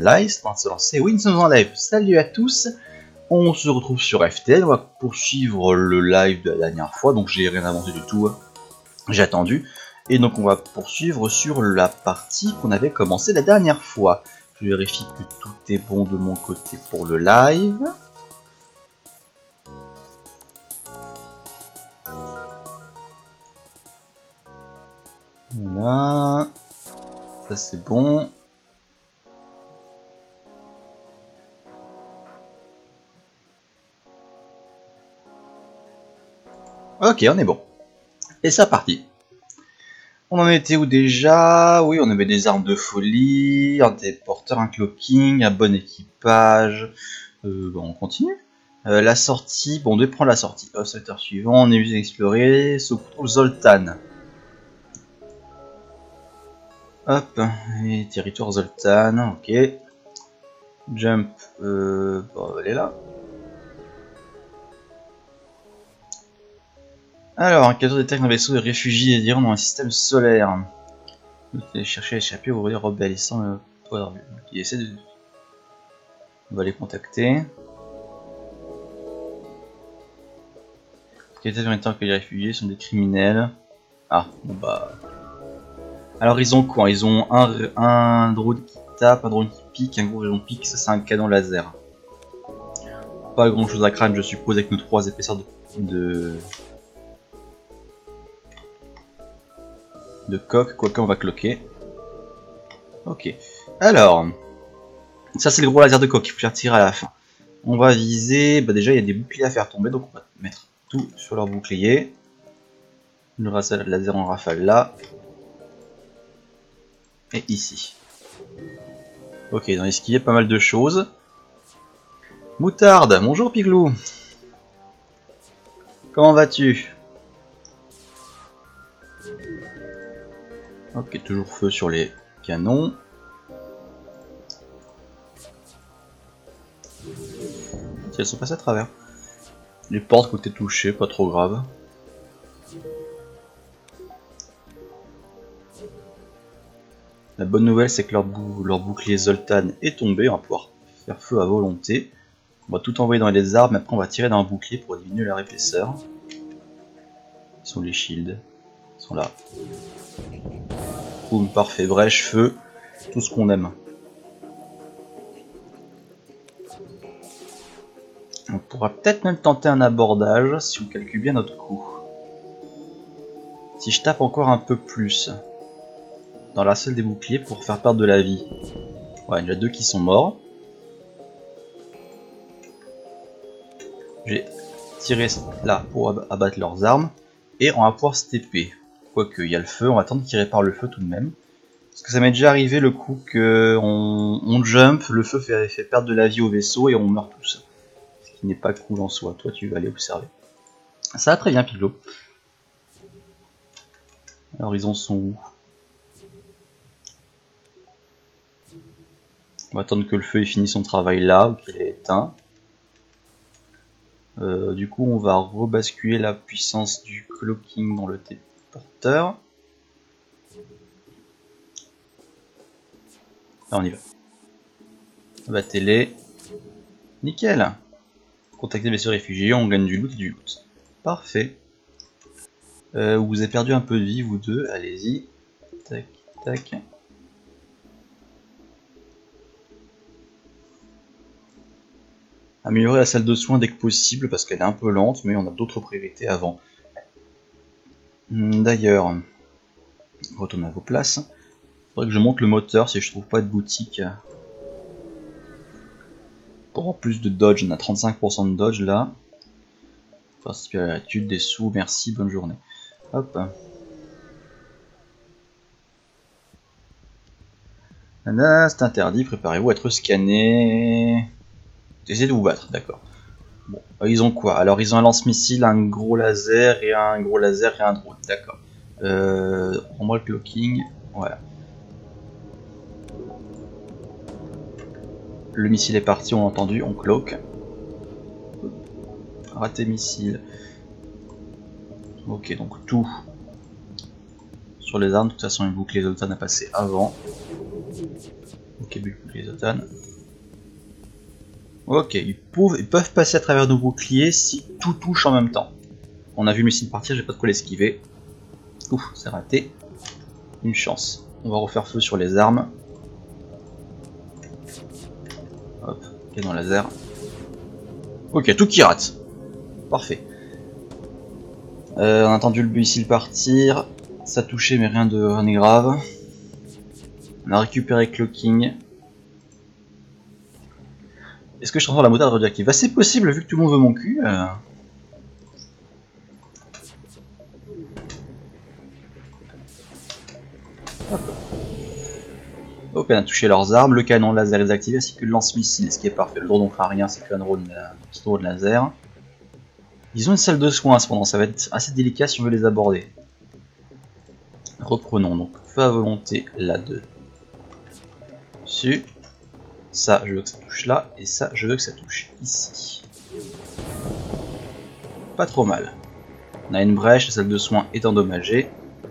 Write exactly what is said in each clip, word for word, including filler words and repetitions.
live, c'est en train de se lancer. Oui, nous sommes en live. Salut à tous. On se retrouve sur F T L. On va poursuivre le live de la dernière fois. Donc j'ai rien inventé du tout. Hein. J'ai attendu. Et donc on va poursuivre sur la partie qu'on avait commencé la dernière fois. Je vérifie que tout est bon de mon côté pour le live. Voilà. Ça c'est bon. Ok, on est bon. Et c'est parti. On en était où déjà? Oui, on avait des armes de folie, un téléporteur, un cloaking, un bon équipage. Euh, bon, on continue. Euh, la sortie, bon, on devait prendre la sortie. Au secteur suivant, on est venu explorer. Se trouve Zoltan. Hop, et territoire Zoltan, ok. Jump, euh, bon, elle est là. Alors, un cadeau détecte un vaisseau de réfugiés et dans un système solaire. Vous chercher à échapper aux rebelles, ils sont le toit d'arbu. Il essaie de... On va les contacter. Qualité de temps que les réfugiés sont des criminels. Ah, bon bah... Alors ils ont quoi? Ils ont un, un drone qui tape, un drone qui pique, un gros drone qui pique, ça c'est un canon laser. Pas grand chose à craindre je suppose avec nos trois épaisseurs de... de... de coque, quoique on va cloquer. Ok. Alors... Ça c'est le gros laser de coque, il faut faire tirer à la fin. On va viser... Bah déjà il y a des boucliers à faire tomber, donc on va mettre tout sur leur bouclier. Le laser en rafale là. Et ici. Ok, ils ont esquivé pas mal de choses. Moutarde, bonjour Piglou. Comment vas-tu? Ok, toujours feu sur les canons. Si elles sont passées à travers. Les portes qui ont été touchées, pas trop grave. La bonne nouvelle c'est que leur, bou leur bouclier Zoltan est tombé, on va pouvoir faire feu à volonté. On va tout envoyer dans les arbres, mais après on va tirer dans un bouclier pour diminuer leur épaisseur. Ils sont les shields, ils sont là. Boum, parfait, brèche, feu, tout ce qu'on aime. On pourra peut-être même tenter un abordage si on calcule bien notre coup. Si je tape encore un peu plus dans la salle des boucliers pour faire perdre de la vie. Ouais, il y en a deux qui sont morts. J'ai tiré là pour abattre leurs armes. Et on va pouvoir se T P. Quoique, il y a le feu, on va tenter de tirer par le feu tout de même. Parce que ça m'est déjà arrivé le coup que on, on jump, le feu fait, fait perdre de la vie au vaisseau et on meurt tous. Ce qui n'est pas cool en soi. Toi, tu vas aller observer. Ça va très bien, Piglo. Alors, ils en sont où? On va attendre que le feu ait fini son travail là, ou qu'il est éteint. Euh, du coup, on va rebasculer la puissance du cloaking dans le téléporteur. Là, on y va. Battez-les. Nickel. Contactez les vaisseaux réfugiés, on gagne du loot et du loot. Parfait. Euh, vous avez perdu un peu de vie, vous deux. Allez-y. Tac, tac. Améliorer la salle de soins dès que possible parce qu'elle est un peu lente, mais on a d'autres priorités avant. D'ailleurs, retournez à vos places. Il faudrait que je monte le moteur si je trouve pas de boutique. Pour avoir plus de dodge, on a trente-cinq pour cent de dodge là. Participer à l'étude des sous, merci, bonne journée. Hop. Nana, c'est interdit, préparez-vous à être scanné. Essayez de vous battre, d'accord. Bon, ils ont quoi? Alors ils ont un lance-missile, un gros laser et un gros laser et un drone, d'accord. Euh, on voit le cloaking, voilà. Le missile est parti, on l'a entendu, on cloak. Raté missile. Ok, donc tout sur les armes, de toute façon une boucle Zoltan a passé avant. Ok, bouclier Zotan. Ok, ils peuvent, ils peuvent passer à travers nos boucliers si tout touche en même temps. On a vu le missile partir, j'ai pas de quoi l'esquiver. Ouf, c'est raté. Une chance. On va refaire feu sur les armes. Hop, canon laser. Ok, tout qui rate. Parfait. Euh, on a entendu le missile partir. Ça touchait mais rien de rien de grave. On a récupéré Cloaking. Est-ce que je transforme la moutarde radioactive? Bah, c'est possible vu que tout le monde veut mon cul. Euh... Ok, on a touché leurs armes, le canon laser est désactivé ainsi que le lance-missile, ce qui est parfait. Le drone ne fera rien, c'est qu'un drone, euh, petit drone laser. Ils ont une salle de soins cependant, ça va être assez délicat si on veut les aborder. Reprenons donc feu à volonté là-dessus. Ça, je veux que ça touche là, et ça, je veux que ça touche ici. Pas trop mal. On a une brèche, la salle de soins est endommagée.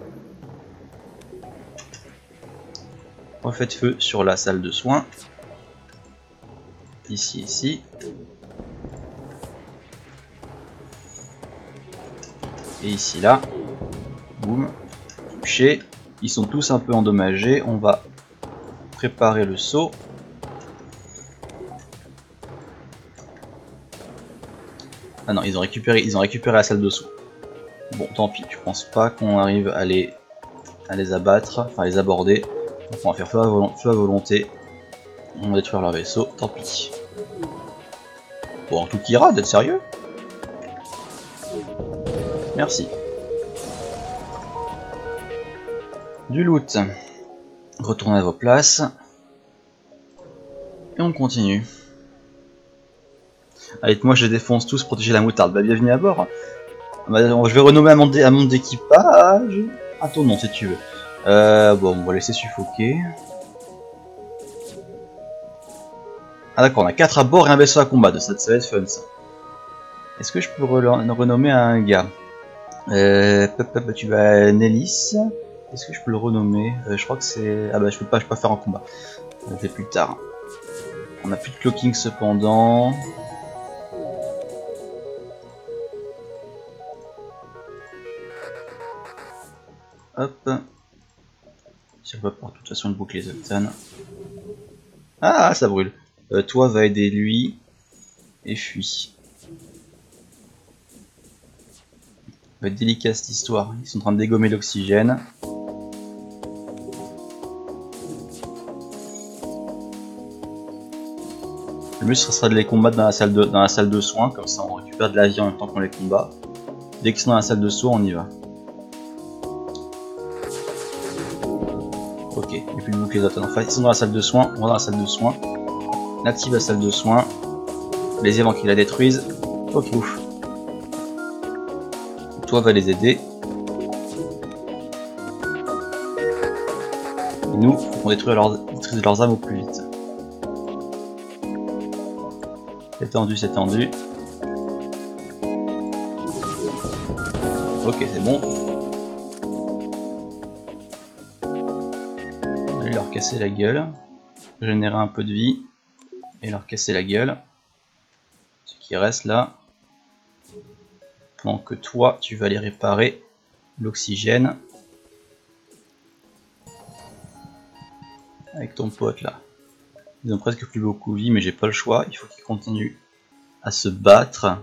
Refaites feu sur la salle de soins. Ici, ici. Et ici, là. Boum. Touché. Ils sont tous un peu endommagés. On va préparer le saut. Ah non, ils ont récupéré, ils ont récupéré la salle de saut. Bon, tant pis. Je pense pas qu'on arrive à les, à les abattre, enfin à les aborder. Donc on va faire feu à, vol feu à volonté. On va détruire leur vaisseau. Tant pis. Bon, tout qui ira, d'être sérieux? Merci. Du loot. Retournez à vos places. Et on continue. Allez, moi je défonce tous, protéger la moutarde. Bah, bienvenue à bord. Bah, je vais renommer un monde d'équipage. À ton nom si tu veux. Euh, bon, on va laisser suffoquer. Ah d'accord, on a quatre à bord et un vaisseau à combat. Ça, ça va être fun ça. Est-ce que je peux re renommer un gars? euh, Tu vas Nellis. Est-ce que je peux le renommer? euh, Je crois que c'est... Ah bah je peux pas, je peux pas faire un combat. Ça fait plus tard. On a plus de cloaking cependant. Hop. Si on va par de toute façon le bouclier Zotan. Ah, ça brûle. Euh, toi va aider lui. Et fuis. Ça va être délicat cette histoire. Ils sont en train de dégommer l'oxygène. Le mieux ce sera de les combattre dans la salle de, dans la salle de soins. Comme ça on récupère de la vie en même temps qu'on les combat. Dès qu'ils sont dans la salle de soins, on y va. Ok, il n'y a plus de bouclier Zotan. Enfin, ils sont dans la salle de soins. On va dans la salle de soins. On active la salle de soins. Les avant qu'ils la détruisent. Ok, ouf. Toi va les aider. Et nous, on détruit leurs, détruise leurs âmes au plus vite. C'est tendu, c'est tendu. Ok, c'est bon. On va aller leur casser la gueule. Générer un peu de vie. Et leur casser la gueule. Ce qui reste là. Pendant que toi, tu vas aller réparer l'oxygène. Avec ton pote là. Ils ont presque plus beaucoup de vie, mais j'ai pas le choix. Il faut qu'ils continuent à se battre.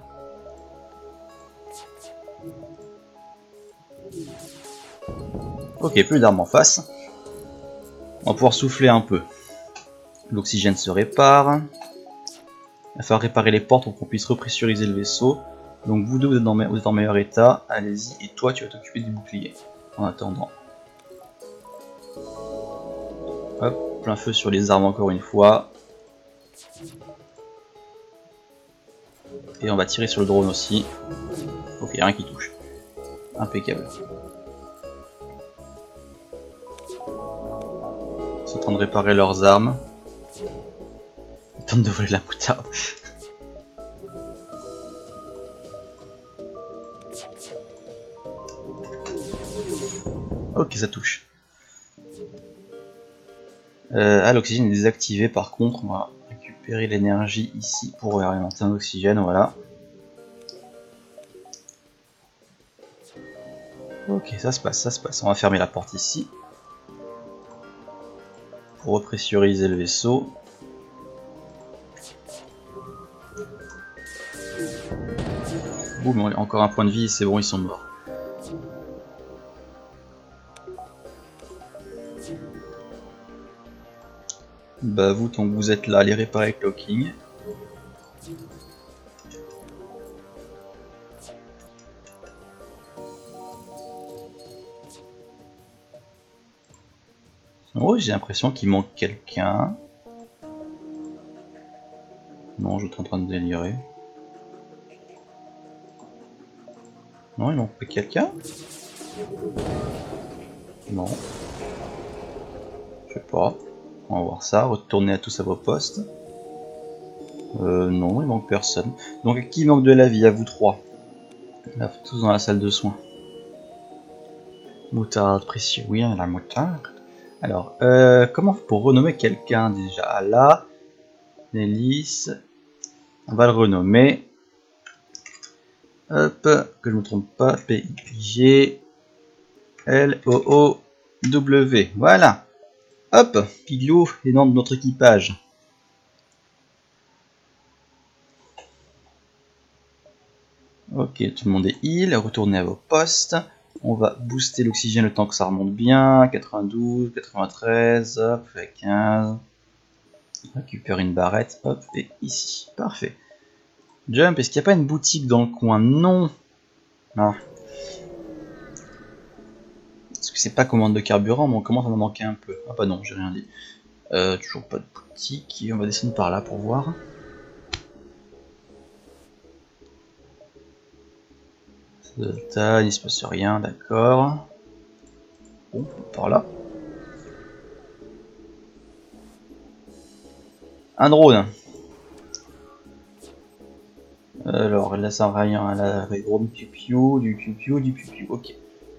Ok, plus d'armes en face. On va pouvoir souffler un peu. L'oxygène se répare. Il va falloir réparer les portes pour qu'on puisse repressuriser le vaisseau. Donc vous deux, vous êtes, dans, vous êtes en meilleur état. Allez-y. Et toi, tu vas t'occuper du bouclier. En attendant. Hop, plein feu sur les armes encore une fois. Et on va tirer sur le drone aussi. Ok, rien qui touche. Impeccable. Ils sont en train de réparer leurs armes. Ils tentent de voler la moutarde. Ok, ça touche. Euh, Euh, ah, l'oxygène est désactivé par contre, on va récupérer l'énergie ici pour alimenter un oxygène, voilà. Ok, ça se passe, ça se passe. On va fermer la porte ici. Pour repressuriser le vaisseau. Boum, encore un point de vie, c'est bon, ils sont morts. Bah vous, tant que vous êtes là, allez réparer le clocking. Oh, j'ai l'impression qu'il manque quelqu'un. Non, je suis en train de délirer. Non, il manque quelqu'un. Non. Je sais pas. On va voir ça. Retournez à tous à vos postes. Euh, non, il manque personne. Donc, qui manque de la vie? À vous trois. Là, tous dans la salle de soins. Moutarde précieux. Oui, la moutarde. Alors, euh, comment pour renommer quelqu'un déjà? Là, Nélis. On va le renommer. Hop, que je ne me trompe pas. P I G L O O W. Voilà. Hop, Pilou est dans notre équipage. Ok, tout le monde est heal. Retournez à vos postes. On va booster l'oxygène le temps que ça remonte bien. quatre-vingt-douze, quatre-vingt-treize, hop, fait quinze. Récupère une barrette, hop, et ici. Parfait. Jump, est-ce qu'il n'y a pas une boutique dans le coin? Non. Non. Parce que c'est pas commande de carburant, mais on commence à en manquer un peu. Ah bah non, j'ai rien dit. Euh, toujours pas de boutique. On va descendre par là pour voir. De taille, il se passe rien, d'accord. Bon, par là. Un drone. Alors là ça va rien, là avec gros du piu du piu du piu ok.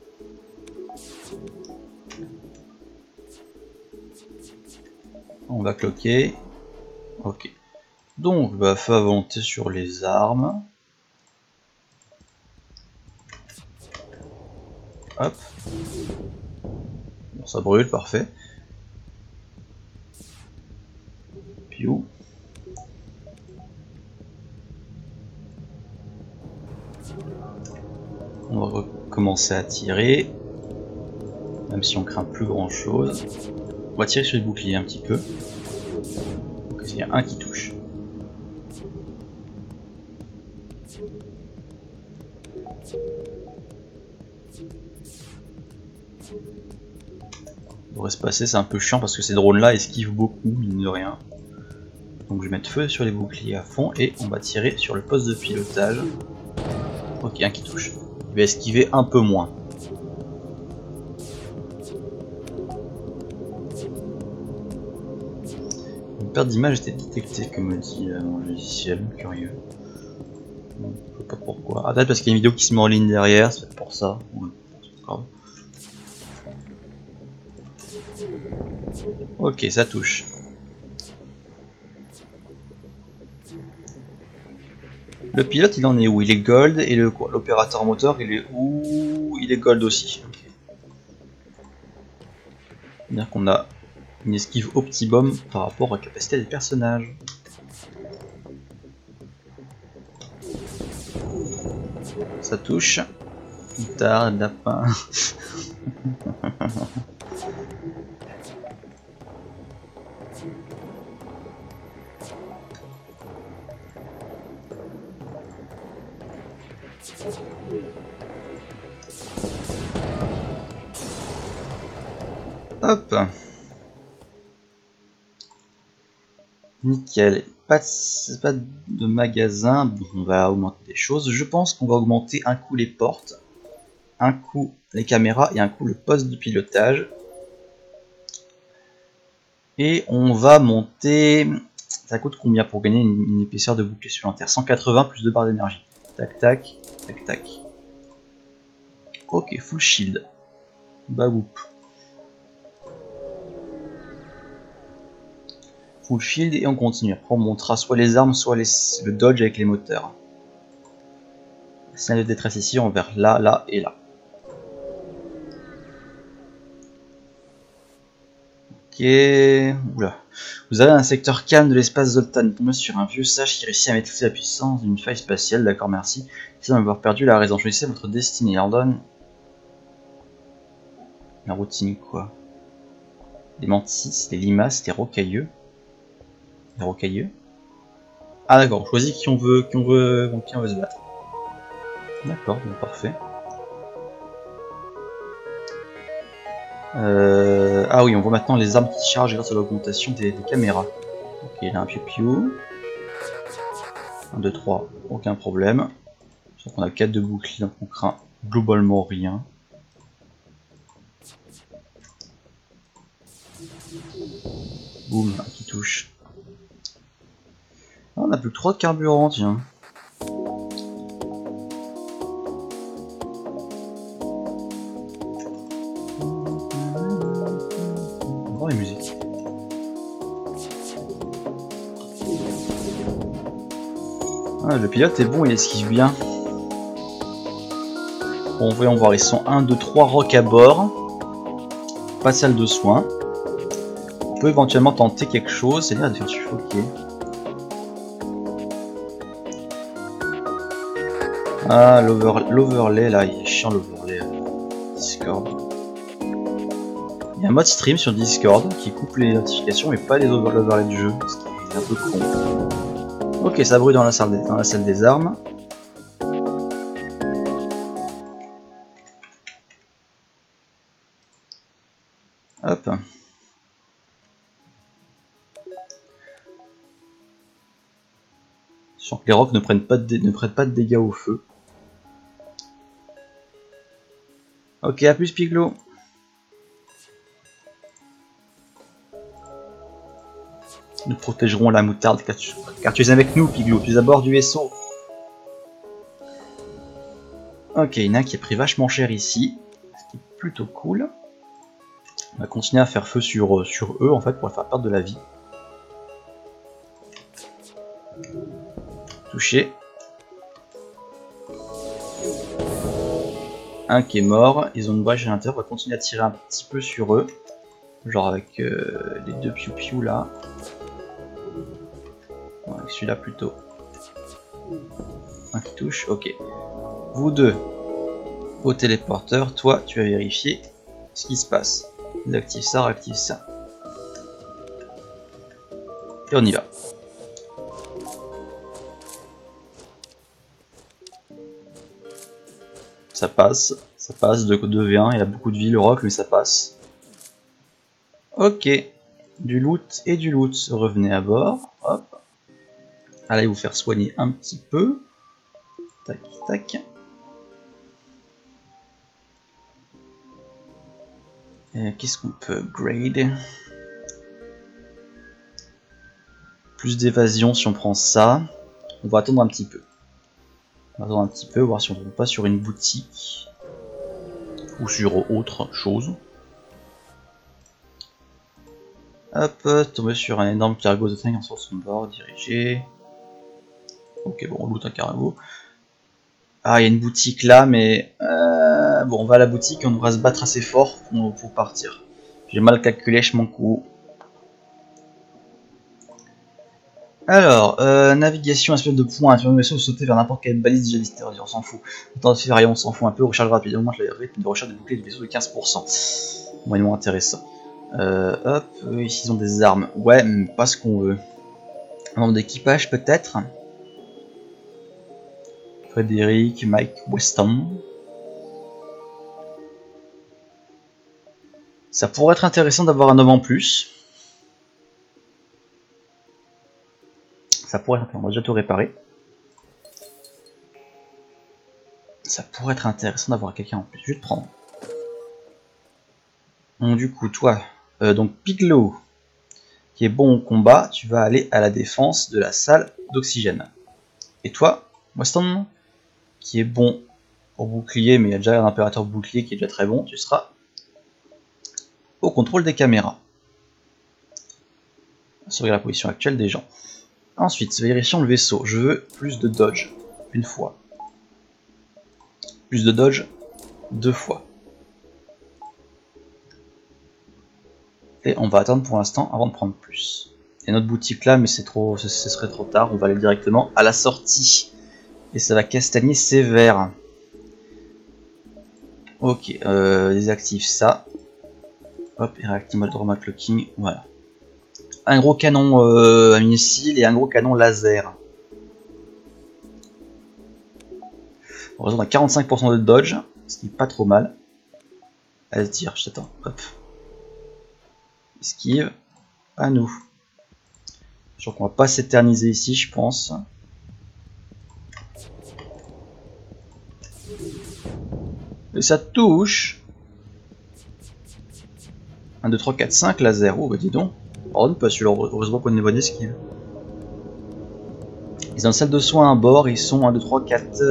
On va cloquer. Ok. Donc bah faut avancer sur les armes. Hop. Bon, ça brûle, parfait. Piu. On va recommencer à tirer. Même si on craint plus grand chose. On va tirer sur les boucliers un petit peu. Donc il y a un qui touche. Il devrait se passer, c'est un peu chiant parce que ces drones là esquivent beaucoup, mine de rien. Donc je vais mettre feu sur les boucliers à fond et on va tirer sur le poste de pilotage. Ok, un qui touche. Il va esquiver un peu moins. Une perte d'image était détectée, comme me dit euh, mon logiciel, curieux. Bon, je sais pas pourquoi. Ah, peut-être parce qu'il y a une vidéo qui se met en ligne derrière, c'est pour ça. Ouais, c'est pas grave. Ok, ça touche. Le pilote, il en est où? Il est gold, et l'opérateur moteur, il est où? Il est gold aussi. Okay. C'est-à-dire qu'on a une esquive optimum par rapport à la capacité des personnages. Ça touche. Guitare, lapin. Hop. Nickel. Pas de, pas de magasin. Bon, on va augmenter des choses. Je pense qu'on va augmenter un coup les portes, un coup les caméras et un coup le poste de pilotage. Et on va monter... Ça coûte combien pour gagner une, une épaisseur de bouclier supplémentaire? Cent quatre-vingts plus deux barres d'énergie. Tac tac, tac tac. Ok, full shield. Bah whoop. full shield et on continue. Après on montera soit les armes, soit les, le dodge avec les moteurs. Signal de détresse ici, on vers là, là et là. Ok. Oula. Vous avez un secteur calme de l'espace Zoltan. Tombé sur un vieux sage qui réussit à maîtriser la puissance d'une faille spatiale. D'accord, merci. Sans avoir perdu la raison. Choisissez votre destinée. Il en donne. La routine, quoi. Les mantis, les limaces, les rocailleux. Les rocailleux. Ah, d'accord. On choisit qui on veut, qui on veut, contre qui on veut se battre. D'accord, bon, parfait. Euh... Ah oui, on voit maintenant les armes qui chargent grâce à l'augmentation des, des caméras. Ok, il y a un piou-piou. un, deux, trois, aucun problème. Sauf qu'on a quatre de boucliers, donc on craint globalement rien. Boum, un qui touche. Ah, on a plus que trois de carburant, tiens. On va voir les musiques. Ah, le pilote est bon, il esquive bien. Bon, voyons voir, ils sont un, deux, trois rocs à bord. Pas de salle de soins. On peut éventuellement tenter quelque chose, c'est-à-dire de faire suffoquer. Ah, l'overlay là, il est chiant l'overlay. Discord. Il y a un mode stream sur Discord qui coupe les notifications et pas les overlays du jeu, ce qui est un peu con. Ok, ça brûle dans la salle des, dans la salle des armes. Hop. Sans que les rocs ne prennent pas de, ne prennent pas de dégâts au feu. Ok, à plus Piglo. Nous protégerons la moutarde car tu, car tu es avec nous Piglo, tu es à bord du vaisseau. Ok, il y en a un qui est pris vachement cher ici, ce qui est plutôt cool. On va continuer à faire feu sur, sur eux en fait pour leur faire perdre de la vie. Touché. Un qui est mort, ils ont une brèche à l'intérieur, on va continuer à tirer un petit peu sur eux. Genre avec euh, les deux piou-piou là. Bon, avec celui-là plutôt. Un qui touche, ok. Vous deux, au téléporteur, toi tu vas vérifier ce qui se passe. Il active ça, réactive ça. Et on y va. Ça passe, ça passe de deux v un, il y a beaucoup de vie le rock mais ça passe. Ok, du loot et du loot, revenez à bord, hop. Allez vous faire soigner un petit peu. Tac, tac. Qu'est-ce qu'on peut upgrade? Plus d'évasion si on prend ça. On va attendre un petit peu. On va attendre un petit peu, voir si on ne tombe pas sur une boutique. Ou sur autre chose. Hop, tomber sur un énorme cargo de cinq sur son bord, dirigé. Ok, bon, on loot un cargo. Ah, il y a une boutique là, mais... Euh, bon, on va à la boutique et on devra se battre assez fort pour, pour partir. J'ai mal calculé, je m'en coup. Alors, euh, navigation, espèce de point, navigation, sauter vers n'importe quelle balise déjà listée, on s'en fout. Autant de faire, on s'en fout un peu, recharge rapide, augmente le rythme de recharge de bouclier du vaisseau de quinze pour cent. Moyennement intéressant. Euh, hop, eux, ici ils ont des armes. Ouais, mais pas ce qu'on veut. Un membre d'équipage peut-être. Frédéric, Mike, Weston. Ça pourrait être intéressant d'avoir un homme en plus. Ça pourrait être... On va déjà tout réparer. Ça pourrait être intéressant d'avoir quelqu'un en plus. Je vais te prendre. Donc du coup, toi, euh, donc Piglo, qui est bon au combat, tu vas aller à la défense de la salle d'oxygène. Et toi, Weston, qui est bon au bouclier, mais il y a déjà un impérateur bouclier qui est déjà très bon, tu seras au contrôle des caméras. Sauvegarder la position actuelle des gens. Ensuite, vérifions le vaisseau. Je veux plus de dodge. Une fois. Plus de dodge. Deux fois. Et on va attendre pour l'instant avant de prendre plus. Il y a notre boutique là, mais c'est trop, ce serait trop tard. On va aller directement à la sortie. Et ça va castagner sévère. Ok, euh, désactive ça. Hop, et réactive mode Drama Clocking. Voilà. Un gros canon euh, à missile et un gros canon laser. On a quarante-cinq pour cent de dodge, ce qui n'est pas trop mal. Elle tire, je t'attends. Hop. Esquive. À nous. Je crois qu'on va pas s'éterniser ici, je pense. Et ça touche. un, deux, trois, quatre, cinq laser. Oh bah dis donc. Pardon, pas celui-là, heureusement qu'on est bonne esquive. Ils ont une salle de soins à bord, ils sont un, deux, trois, quatre,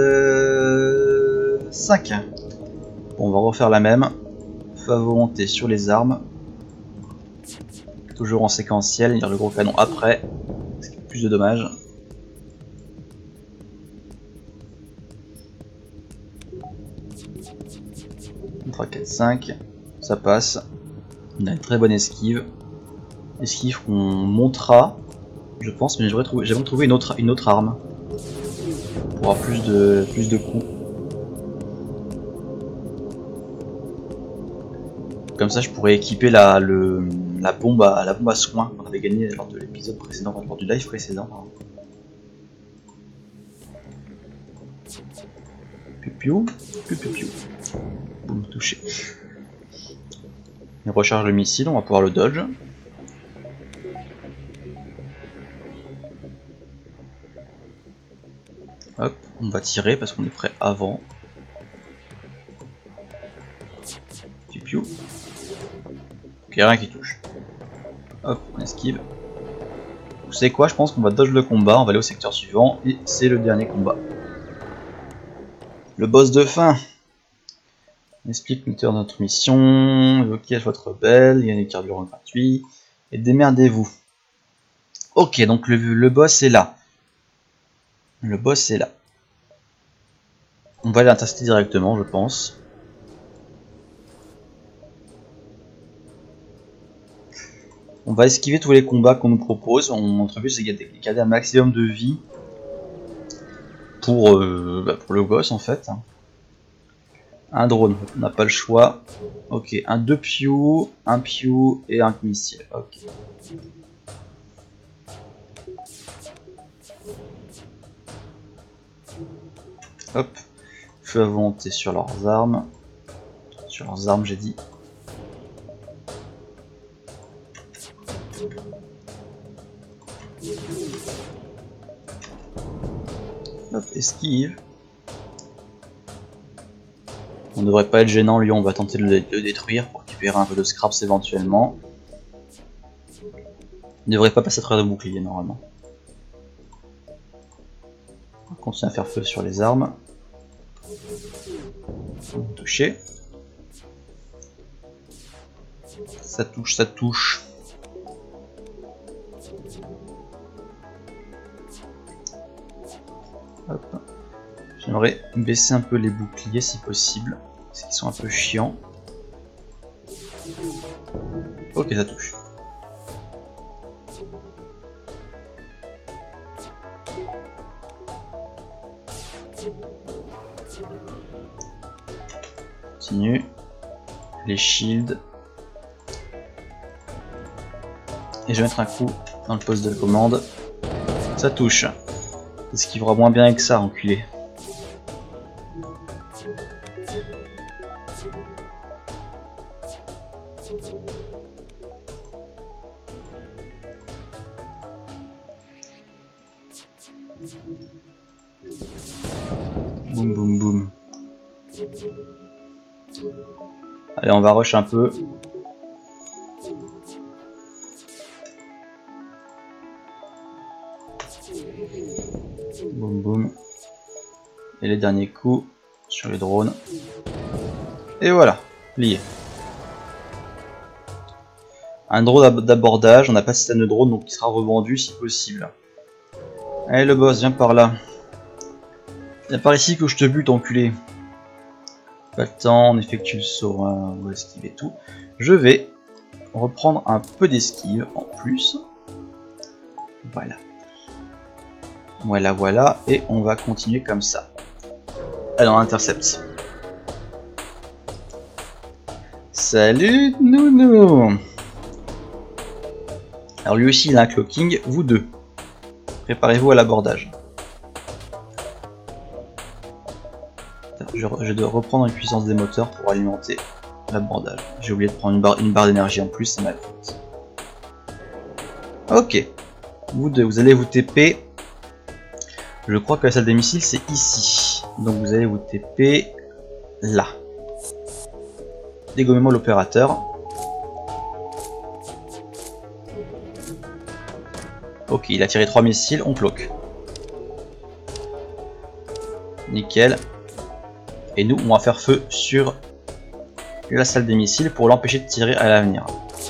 cinq. Bon, on va refaire la même. Feu à volonté sur les armes. Toujours en séquentiel, il y a le gros canon après. Ce qui fait plus de dommages. trois, quatre, cinq. Ça passe. On a une très bonne esquive. Esquive qu'on montera, je pense, mais j'aimerais trouver, j'aimerais trouver une autre, une autre arme. Pour avoir plus de, plus de coups. Comme ça, je pourrais équiper la, le, la, bombe à, la bombe à soins qu'on avait gagné lors de l'épisode précédent, lors du live précédent. Piu piu, piu piu piu. Boum, touché. Il recharge le missile, on va pouvoir le dodge. Hop, on va tirer parce qu'on est prêt avant. Piu piu. Ok, rien qui touche. Hop, on esquive. Vous savez quoi, je pense qu'on va dodge le combat, on va aller au secteur suivant, et c'est le dernier combat. Le boss de fin. On explique l'auteur de notre mission, évoquez votre rebelle, il y a des carburants gratuits, et démerdez-vous. Ok, donc le, le boss est là. Le boss est là. On va l'intercepter directement, je pense. On va esquiver tous les combats qu'on nous propose. On, notre but c'est de garder un maximum de vie pour, euh, bah pour le boss en fait. Un drone, on n'a pas le choix. Ok, un deux piou, un piou et un missile. Ok. Hop. Feu à volonté sur leurs armes. Sur leurs armes, j'ai dit. Hop, esquive. On ne devrait pas être gênant, lui, on va tenter de le, de le détruire pour récupérer un peu de scraps éventuellement. Il ne devrait pas passer à travers de bouclier normalement. On continue à faire feu sur les armes. Toucher. Ça touche, ça touche. J'aimerais baisser un peu les boucliers si possible, parce qu'ils sont un peu chiants. Ok, ça touche. Continue. Les shields. Et je vais mettre un coup dans le poste de commande. Ça touche. Esquivera moins bien que ça, enculé. Boum boum boum. Allez, on va rush un peu. Boum boum. Et les derniers coups sur les drones. Et voilà, plié. Un drone d'abordage, on n'a pas de système de drone donc il sera revendu si possible. Allez le boss, viens par là. Viens par ici que je te bute enculé. Pas le temps, on effectue le saut, hein, on va esquiver tout. Je vais reprendre un peu d'esquive en plus. Voilà. Voilà, voilà, et on va continuer comme ça. Allez, on intercepte. Salut Nounou. Alors lui aussi il a un cloaking, vous deux. Préparez-vous à l'abordage. Je, je dois reprendre une puissance des moteurs pour alimenter l'abordage. J'ai oublié de prendre une barre, une barre d'énergie en plus, c'est ma faute. Ok. Vous deux, vous allez vous T P. Je crois que la salle des missiles c'est ici. Donc vous allez vous T P là. Dégommez-moi l'opérateur. Ok, il a tiré trois missiles, on cloque. Nickel. Et nous, on va faire feu sur la salle des missiles pour l'empêcher de tirer à l'avenir.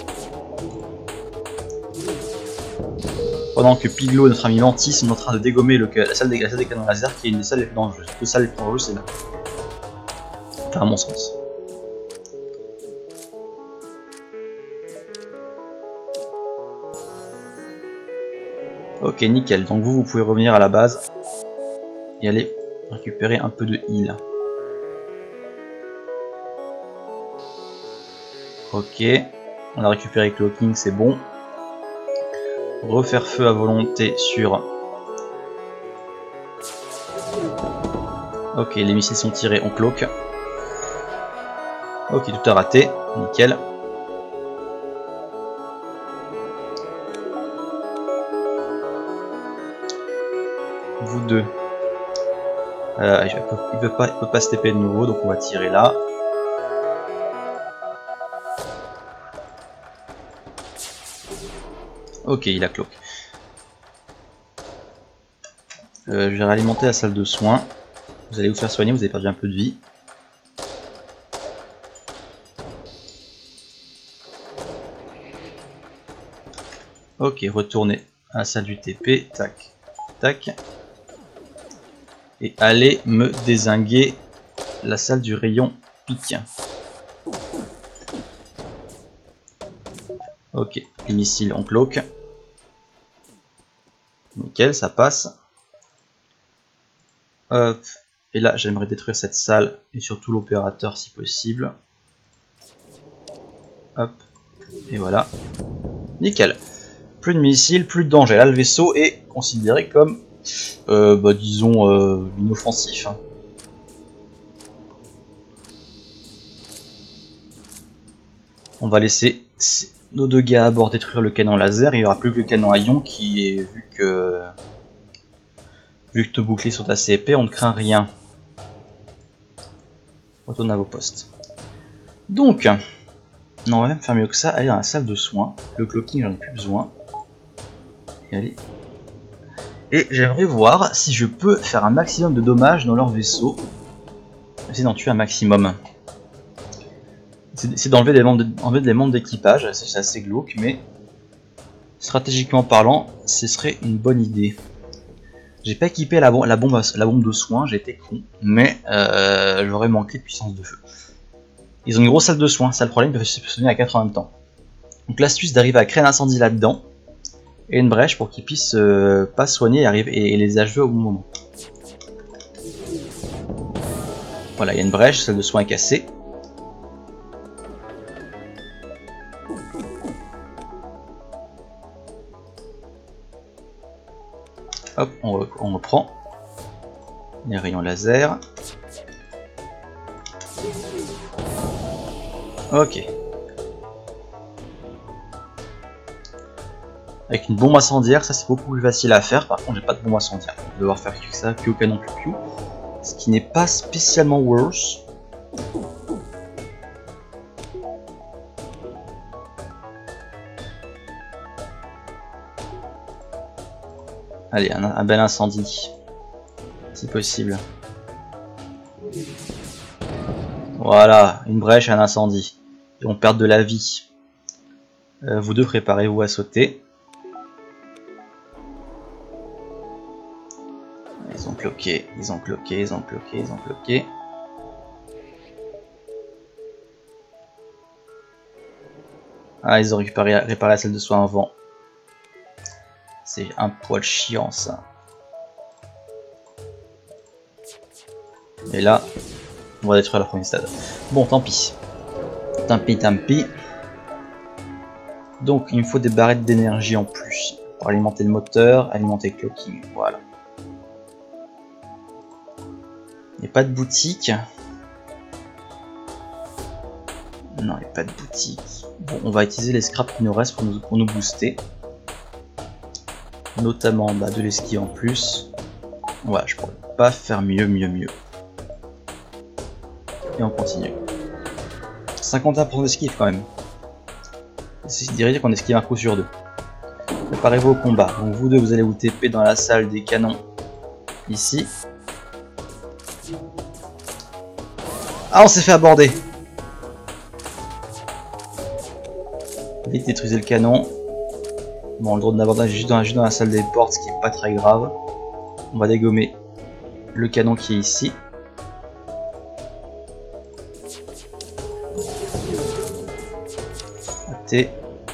Pendant que Piglo et notre ami Mantis sont en train de dégommer le, la, salle des, la salle des canons laser, qui est une des salles les plus dangereuses. Les deux salles les plus dangereuses, c'est là. Enfin, à mon sens. Ok, nickel. Donc vous, vous pouvez revenir à la base et aller récupérer un peu de heal. Ok, on a récupéré Cloaking, c'est bon. Refaire feu à volonté sur... Ok, les missiles sont tirés, on cloque. Ok, tout a raté, nickel. Vous deux. Euh, il ne peut pas, il peut pas se T P de nouveau, donc on va tirer là. Ok, il a cloque. Euh, je vais réalimenter la salle de soins. Vous allez vous faire soigner, vous avez perdu un peu de vie. Ok, retournez à la salle du T P. Tac, tac. Et allez me dézinguer la salle du rayon pique. Ok, les missiles on cloque. Nickel, ça passe. Hop. Et là, j'aimerais détruire cette salle et surtout l'opérateur si possible. Hop. Et voilà. Nickel. Plus de missiles, plus de danger. Là, le vaisseau est considéré comme, euh, bah, disons, euh, inoffensif. Hein. On va laisser nos deux gars à bord détruire le canon laser. Il n'y aura plus que le canon à ion qui est, vu que... Vu que nos boucliers sont assez épais, on ne craint rien. Retournez à vos postes. Donc, non, on va même faire mieux que ça. Aller dans la salle de soins. Le cloaking, j'en ai plus besoin. Et allez. Et j'aimerais voir si je peux faire un maximum de dommages dans leur vaisseau. Essayer d'en tuer un maximum. C'est d'enlever des membres d'équipage. C'est assez glauque, mais stratégiquement parlant, ce serait une bonne idée. J'ai pas équipé la, la, bombe, la bombe de soins, j'ai été con, mais euh, j'aurais manqué de puissance de feu. Ils ont une grosse salle de soins, ça le problème, ils peuvent se soigner à quatre en même temps. Donc l'astuce d'arriver à créer un incendie là-dedans, et une brèche pour qu'ils puissent euh, pas soigner et, arriver, et, et les achever au bon moment. Voilà, il y a une brèche, salle de soins est cassée. Hop, on, on reprend les rayons laser. Ok. Avec une bombe incendiaire, ça c'est beaucoup plus facile à faire. Par contre, j'ai pas de bombe incendiaire. Je vais devoir faire que ça, que au canon piou, ce qui n'est pas spécialement worse. Allez, un, un bel incendie, si possible. Voilà, une brèche, un incendie. Et on perd de la vie. Euh, vous deux préparez-vous à sauter. Ils ont cloqué, ils ont cloqué, ils ont cloqué, ils ont cloqué. Ah, ils ont réparé, réparé la salle de soins avant. C'est un poil chiant ça. Et là, on va détruire le premier stade. Bon, tant pis. Tant pis, tant pis. Donc, il me faut des barrettes d'énergie en plus. Pour alimenter le moteur, alimenter le clocking. Voilà. Il n'y a pas de boutique. Non, il n'y a pas de boutique. Bon, on va utiliser les scraps qui nous restent pour nous, pour nous booster. Notamment bah, de l'esquive en plus. Voilà, je pourrais pas faire mieux, mieux, mieux. Et on continue. cinquante et un pour cent d'esquive quand même. C'est dire qu'on esquive un coup sur deux. Préparez-vous au combat. Donc vous deux, vous allez vous T P dans la salle des canons. Ici. Ah, on s'est fait aborder. Vite détruisez le canon. Bon, le drone d'abordage est juste dans, juste dans la salle des portes, ce qui est pas très grave. On va dégommer le canon qui est ici. T.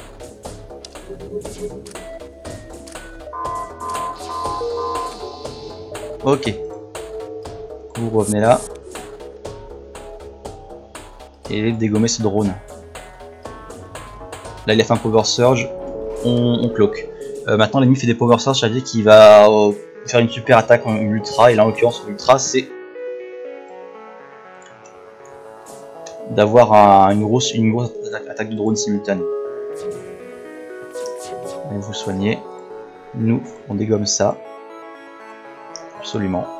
Ok. Vous revenez là. Et dégommer ce drone. Là il a fait un power surge. On, on cloque. Euh, maintenant l'ennemi fait des power surge, ça veut dire qu'il va euh, faire une super attaque en ultra. Et là en l'occurrence l'ultra c'est d'avoir un, une grosse, une grosse attaque de drone simultanée. Allez vous soigner. Nous on dégomme ça. Absolument.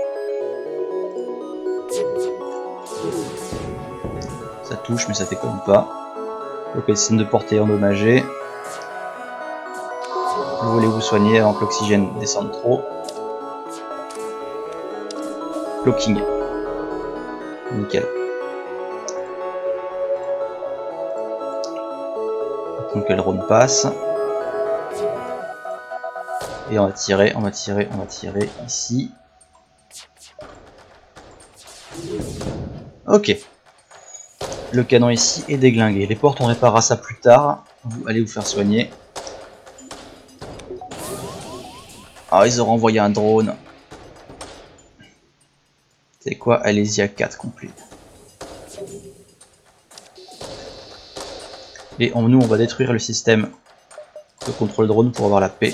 Ça touche mais ça déconne pas. Donc les signes de portée endommagés. Vous voulez vous soigner avant que l'oxygène descende trop. Clocking. Nickel. Donc le drone passe. Et on va tirer, on va tirer, on va tirer ici. Ok. Le canon ici est déglingué. Les portes, on réparera ça plus tard. Vous allez vous faire soigner. Ah, ils auront envoyé un drone. C'est quoi? Allez-y à quatre complet. Et on, nous, on va détruire le système de contrôle drone pour avoir la paix.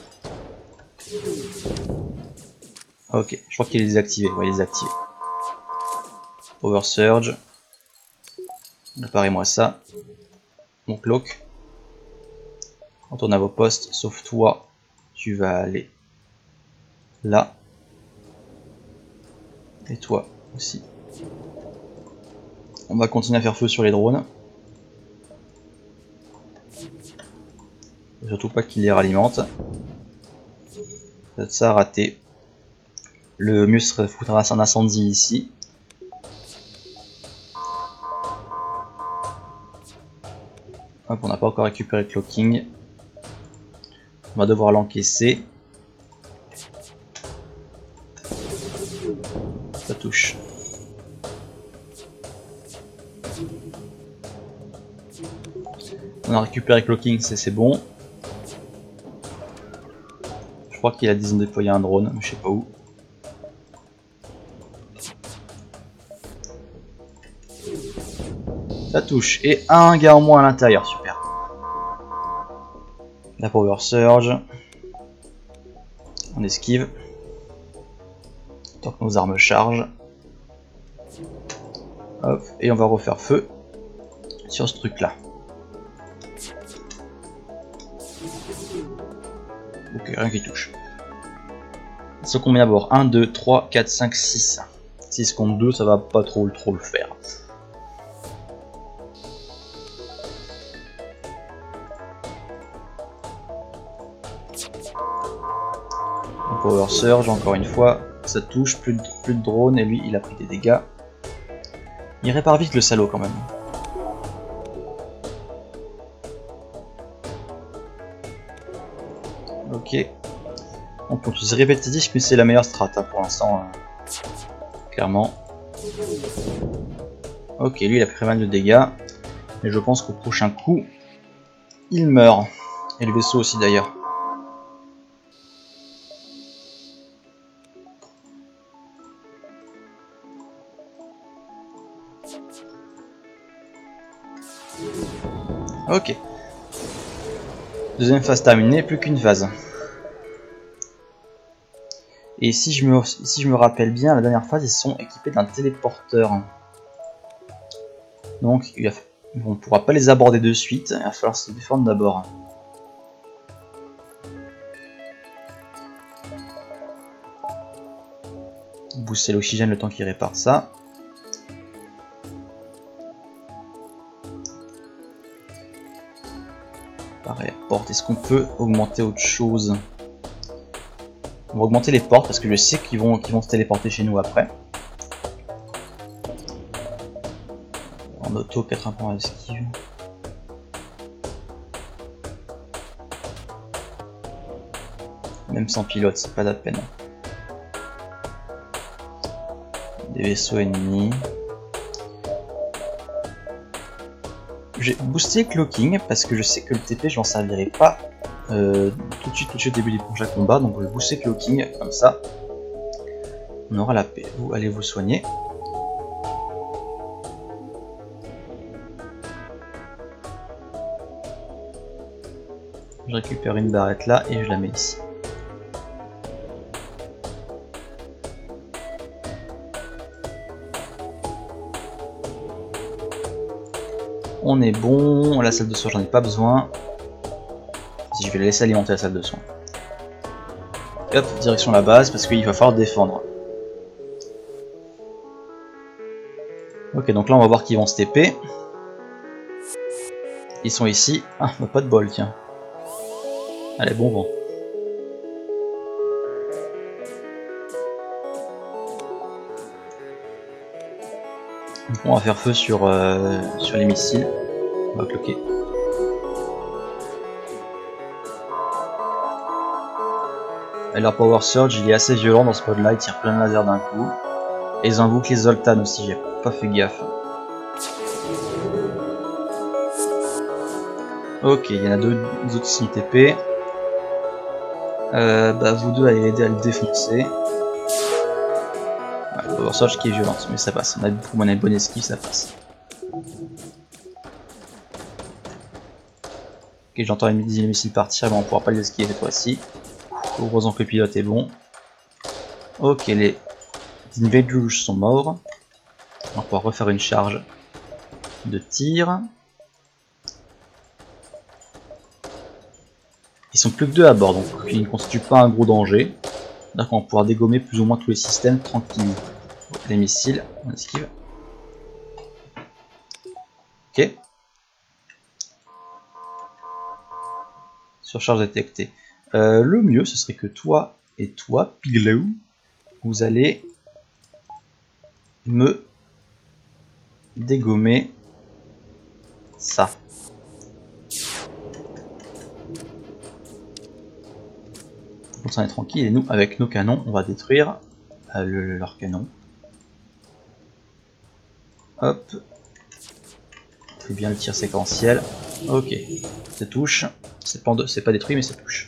Ok, je crois qu'il est désactivé. On va les désactiver. Power surge. Réparez-moi ça. On cloque. Retourne à vos postes, sauf toi. Tu vas aller là. Et toi aussi. On va continuer à faire feu sur les drones. Et surtout pas qu'il les ralimente. Ça a raté. Le mieux serait de foutre un incendie ici. Hop, on n'a pas encore récupéré le clocking. On va devoir l'encaisser. Ça touche. On a récupéré le clocking, c'est bon. Je crois qu'il a disons déployé un drone, mais je sais pas où. Ça touche. Et un gars en moins à l'intérieur, super. La power surge. On esquive. Tant que nos armes chargent. Hop, et on va refaire feu sur ce truc là. Ok, rien qui touche. Ce combien d'abord? un, deux, trois, quatre, cinq, six. six contre deux, ça va pas trop, trop le faire. Un power surge, encore une fois. Ça touche, plus de, plus de drones, et lui il a pris des dégâts. Il répare vite le salaud quand même. Ok. Donc on utilise répétitif, mais c'est la meilleure strat hein, pour l'instant. Euh, clairement. Ok, lui il a pris pas mal de dégâts. Mais je pense qu'au prochain coup, il meurt. Et le vaisseau aussi d'ailleurs. Ok. Deuxième phase terminée, plus qu'une phase. Et si je, me, si je me rappelle bien, la dernière phase, ils sont équipés d'un téléporteur. Donc, il va, on ne pourra pas les aborder de suite, il va falloir se défendre d'abord. Booster l'oxygène le temps qu'il répare ça. Pareil, porte, est-ce qu'on peut augmenter autre chose? On va augmenter les portes parce que je sais qu'ils vont, qu'ils vont se téléporter chez nous après. En auto, quatre-vingts points d'esquive. Même sans pilote, c'est pas la peine. Des vaisseaux ennemis. J'ai boosté Cloaking parce que je sais que le T P je m'en servirai pas euh, tout de suite tout de suite au début des prochains combats, donc je vais booster Cloaking comme ça. On aura la paix. Vous allez vous soigner. Je récupère une barrette là et je la mets ici. On est bon, la salle de soins j'en ai pas besoin. Si je vais la laisser alimenter la salle de soins. Hop, direction la base parce qu'il va falloir défendre. Ok, donc là on va voir qu'ils vont se T P. Ils sont ici. Ah, bah, pas de bol, tiens. Allez, bon vent. Donc on va faire feu sur, euh, sur les missiles. On va cloquer. Et leur Power Surge il est assez violent dans ce mode là, il tire plein de lasers d'un coup. Et ils invoquent les Zoltan aussi, j'ai pas fait gaffe. Ok, il y en a deux autres qui sont T P. Euh, bah vous deux allez aider à le défoncer. Ouais, Power Surge qui est violente, mais ça passe. On a, pour mon bonne esquive, ça passe. Ok, j'entends les missiles partir, mais on pourra pas les esquiver cette fois-ci. Heureusement que le pilote est bon. Ok, les Invaders sont morts. On va pouvoir refaire une charge de tir. Ils sont plus que deux à bord, donc ils ne constituent pas un gros danger. Donc on va pouvoir dégommer plus ou moins tous les systèmes tranquillement. Les missiles, on esquive. Ok. Surcharge détectée. Euh, le mieux, ce serait que toi et toi, Piglou, vous allez me dégommer ça. On s'en est tranquille et nous, avec nos canons, on va détruire euh, le, leur canon. Hop. On fait bien le tir séquentiel. Ok. Ça touche. C'est pas, pas détruit, mais ça touche.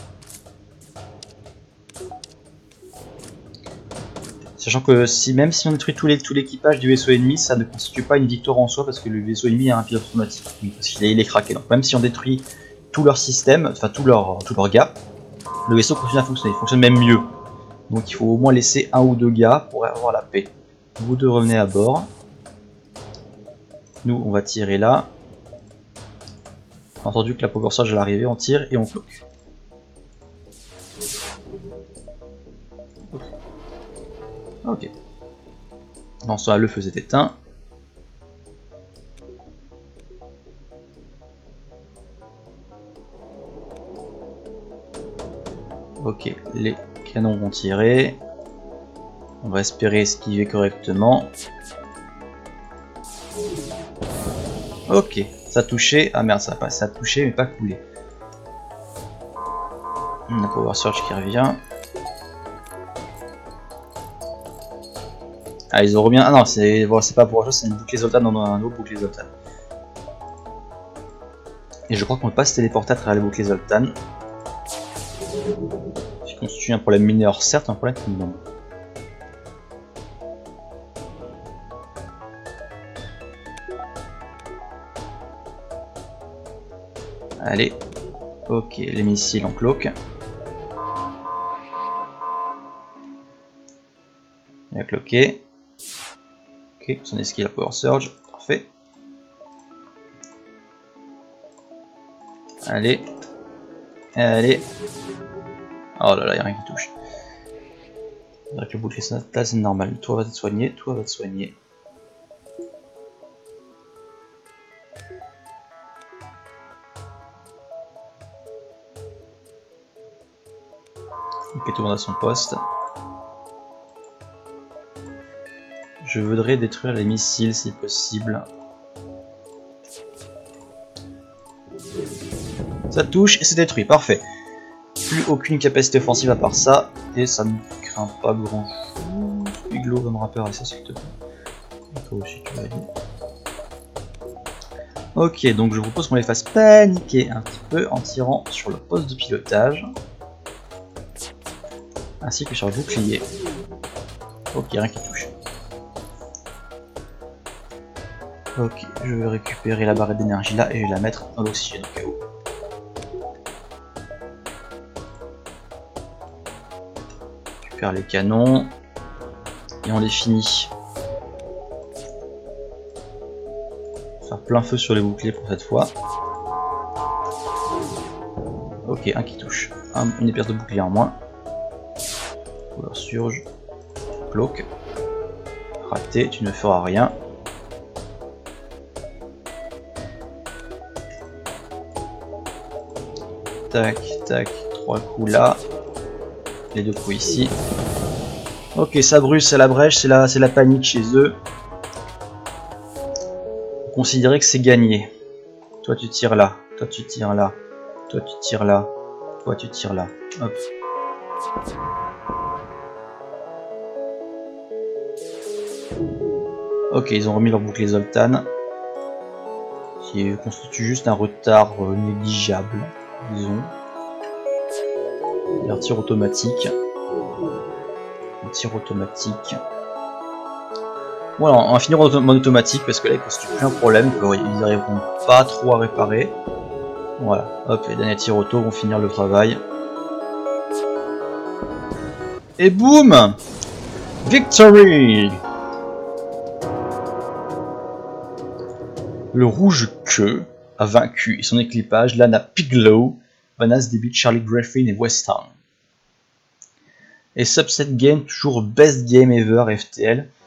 Sachant que si même si on détruit tout l'équipage du vaisseau ennemi, ça ne constitue pas une victoire en soi parce que le vaisseau ennemi a un pilote automatique. Parce qu'il est, il est craqué. Donc même si on détruit tout leur système, enfin tout leur, tout leur gars, le vaisseau continue à fonctionner. Il fonctionne même mieux. Donc il faut au moins laisser un ou deux gars pour avoir la paix. Vous deux revenez à bord. Nous on va tirer là. Entendu que la Power Surge est arrivée, on tire et on cloque. Ok. Dans ce cas, le feu s'est éteint. Ok, les canons vont tirer. On va espérer esquiver correctement. Ok, ça a touché. Ah merde, ça a, pas, ça a touché mais pas coulé. On a Power Surge qui revient. Ah, ils auront bien. Ah non, c'est bon, pas pour autre chose, c'est une boucle Zoltan dans un autre boucle Zoltan. Et je crois qu'on ne peut pas se téléporter à travers les boucles Zoltan. Ce qui constitue un problème mineur, certes, un problème mineur. Allez, ok, les missiles en cloak. Il a cloqué. Ok, son esquive à Power Surge, parfait. Allez, allez. Oh là là, il n'y a rien qui touche. Avec le bouclier là, c'est normal. Toi va te soigner, toi va te soigner. Ok, tout le monde à son poste. Je voudrais détruire les missiles si possible. Ça touche et c'est détruit, parfait. Plus aucune capacité offensive à part ça, et ça ne craint pas grand chose. Iglo va me rappeler ça s'il te plaît. Toi aussi tu l'as dit. Ok, donc je vous propose qu'on les fasse paniquer un petit peu en tirant sur le poste de pilotage. Ainsi que sur le bouclier. Ok, rien qui touche. Ok, je vais récupérer la barrette d'énergie là et la mettre dans l'oxygène au cas où. Je récupère les canons. Et on les finit. Faire plein feu sur les boucliers pour cette fois. Ok, un qui touche. Un, une épaisse de bouclier en moins. Power Surge. Cloak. Raté, tu ne feras rien. Tac, tac, trois coups là. Les deux coups ici. Ok, ça brûle, c'est la brèche, c'est la, c'est la panique chez eux. Considérez que c'est gagné. Toi tu tires là, toi tu tires là, toi tu tires là, toi tu tires là. Hop. Ok, ils ont remis leur bouclier Zoltan. Qui constitue juste un retard euh, négligeable, disons. Un tir automatique. Un tir automatique. Voilà, on va finir en mode automatique parce que là il constitue plus un problème, ils n'arriveront pas trop à réparer. Voilà, hop, les derniers tirs auto vont finir le travail. Et boum! Victory! Le rouge queue a vaincu et son équipage, Lana Piglow, Vanas Debit, Charlie Griffin et Weston. Et Subset Game, toujours best game ever F T L.